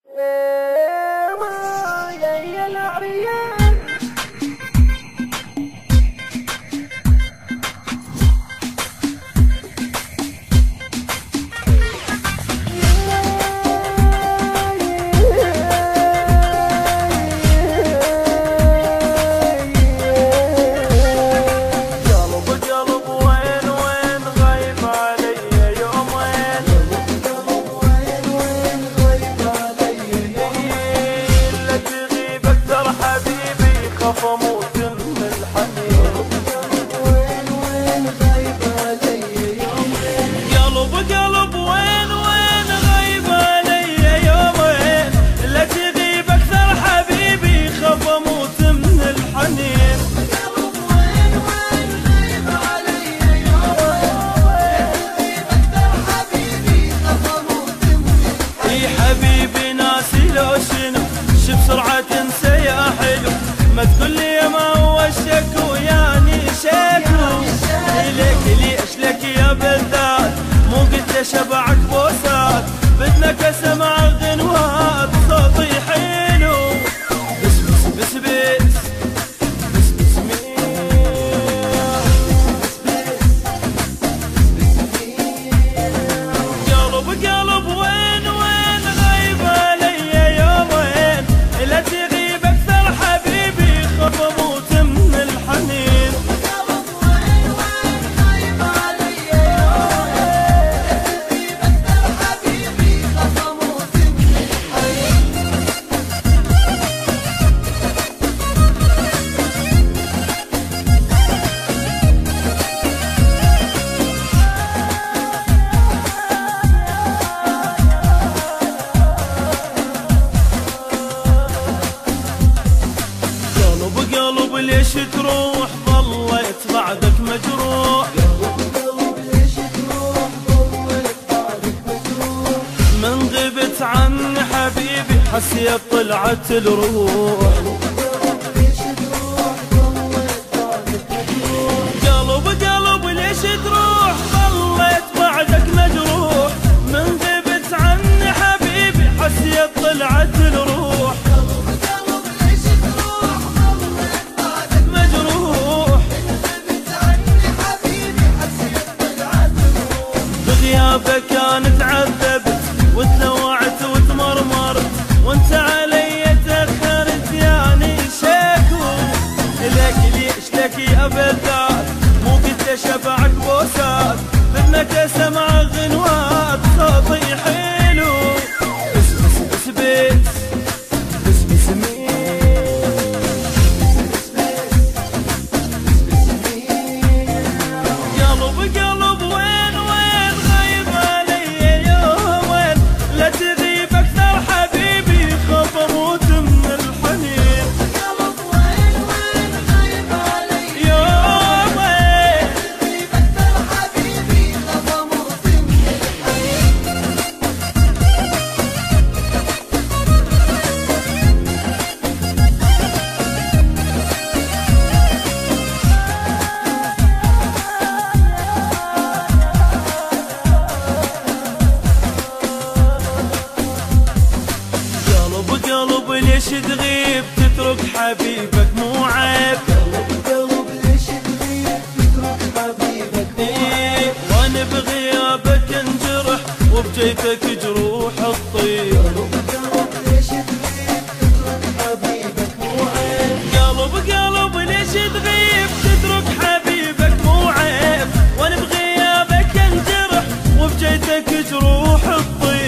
بسرعة تنسى يا حلو، ما تقول لي يا ما هو الشكو يعني شكو. ليش لك يا بلدات مو قلت شبعك بوسات، بدنك اسمع غنوات صوتي حلو. بس بس بس بس بس بس قلب قلب وين وين غايب علي يومين، لا تغيب اكثر حبيبي خف اموت من الحنين. قلب وين وين غايب علي يومين، لا تغيب اكثر حبيبي خف اموت من الحنين. قلب ليش تروح ظليت بعدك مجروح، قلب ليش تروح ظليت بعدك مجروح، من غبت عني حبيبي حسيت طلعت الروح. قلب ليش تروح ظليت بعدك مجروح، قلب ليش تروح ظليت بعدك مجروح، من غبت عني حبيبي حسيت طلعت الروح. بغيابك كانت عذبت وتلوعت وتمرمرت، وانت علي تأخرت يعني شكو. ليش لك يا بلدات مو قلت شبعك بوسات، بدنك اسمع غنوات صوتي حلو. بس بس بس بس بس بس قلب قلب وين وين غايب علي يومين، لا تغيب اكثر حبيبي خاف اموت من الحنين. قلب وين وين غايب علي يومين، لا تغيب اكثر حبيبي خاف اموت من الحنين. قلب ليش تغيب تترك حبيبك مو عيب، قلب ليش تغيب تترك حبيبك مو عيب، وانا بغيابك انجرح وبجيتك جروح الطيب. قلب ليش تغيب تترك حبيبك مو عيب، قلب ليش تغيب تترك حبيبك مو عيب، وانا بغيابك انجرح وبجيتك جروح الطيب.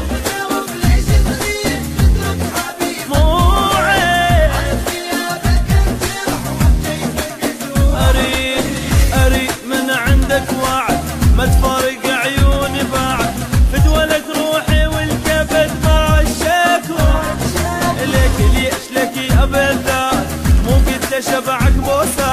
ما تفارق عيوني بعد فدولك روحي والكبد مع الشكوى. ليش لك يا بلدات مو قلت شبعك بوسات،